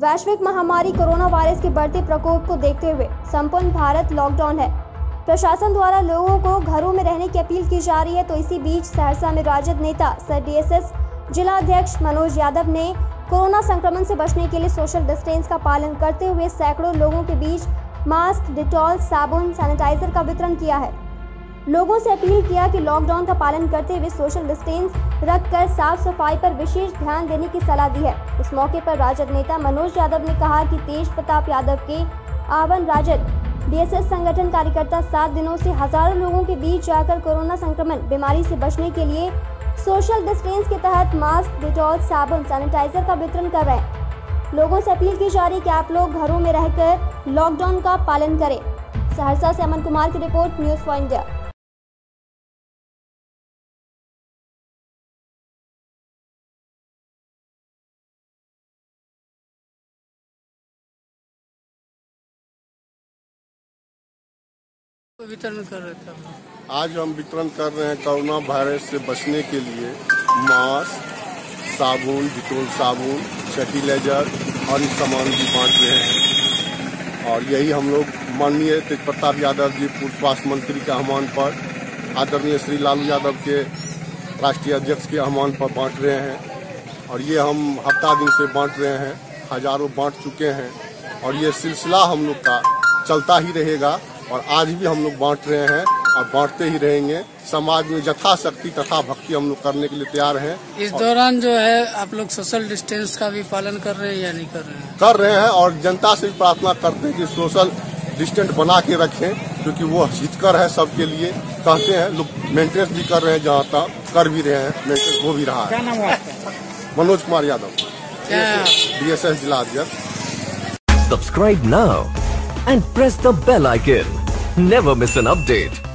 वैश्विक महामारी corona virus के बढ़ते प्रकोप को देखते हुए संपूर्ण भारत लॉकडाउन है। प्रशासन द्वारा लोगों को घरों में रहने की अपील की जा रही है। तो इसी बीच सहरसा में राजद नेता सर DSS जिला अध्यक्ष मनोज यादव ने कोरोना संक्रमण से बचने के लिए सोशल डिस्टेंस का पालन करते हुए सैकड़ों लोगों के बीच मास्क, डिटॉल, साबुन, सैनिटाइजर का वितरण किया है। लोगों से अपील किया कि लॉकडाउन का पालन करते हुए सोशल डिस्टेंस रखकर साफ सफाई पर विशेष ध्यान देने की सलाह दी है। इस मौके पर राजद नेता मनोज यादव ने कहा कि तेज प्रताप यादव के आह्वान राजद DSS संगठन कार्यकर्ता 7 दिनों से हजारों लोगों के बीच जाकर कोरोना संक्रमण बीमारी से बचने के लिए सोशल डिस्टेंस के तहत मास्क, डिटॉल, साबुन, सैनिटाइजर का वितरण कर रहे हैं। लोगों से अपील की जा रही है कि आप लोग घरों में रहकर लॉकडाउन का पालन करें। सहरसा से अमन कुमार की रिपोर्ट, न्यूज़ फॉर इंडिया। वितरण कर रहे थे आज हम वितरण कर रहे हैं कोरोना वायरस से बचने के लिए मास्क, साबुन, डिटोल साबुन, फर्टिलाइजर और सामान भी बांट रहे हैं। और यही हम लोग माननीय तेज प्रताप यादव जी पूर्व स्वास्थ्य मंत्री के आह्वान पर, आदरणीय श्री लालू यादव के राष्ट्रीय अध्यक्ष के आह्वान पर बांट रहे हैं। और ये हम हफ्ता दिन से बांट रहे हैं, हजारों बांट चुके हैं और ये सिलसिला हम लोग का चलता ही रहेगा। और आज भी हम लोग बांट रहे हैं और बांटते ही रहेंगे। समाज में यथाशक्ति तथा भक्ति हम लोग करने के लिए तैयार हैं। इस दौरान जो है आप लोग सोशल डिस्टेंस का भी पालन कर रहे हैं या नहीं कर रहे हैं? कर रहे हैं और जनता से भी प्रार्थना करते हैं कि सोशल डिस्टेंस बना के रखें, क्योंकि वो हितकर है सबके लिए। कहते हैं लोग मेंटेनेंस भी कर रहे हैं, जहाँ तक कर भी रहे हैं, मेंटेनेंस हो भी रहा है। क्या नाम हुआ आपका? मनोज कुमार यादव, DSS जिला अध्यक्ष। Subscribe now and press the bell icon. Never miss an update.